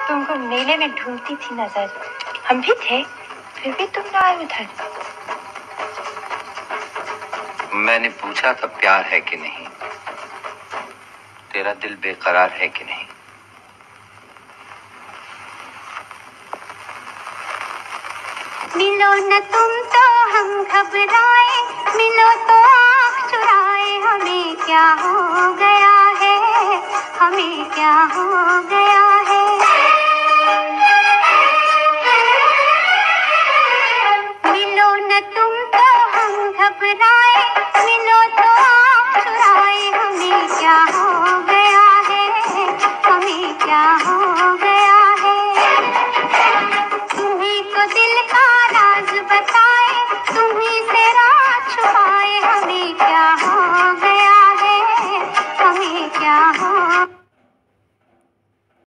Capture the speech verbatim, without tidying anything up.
तुमको मेले में ढूंढती थी नजर, हम भी थे, फिर भी तुम ना आए उधर। मैंने पूछा था प्यार है कि नहीं, तेरा दिल बेकरार है कि नहीं। मिलो न तुम तो हम घबराए, मिलो तो आँख चुराए, हमें क्या हो गया है, हमें क्या हो गया है। मिलो न तुम तो हम घबराए, मिलो तो आँख चुराए, हमें क्या हो गया है, हमें क्या हो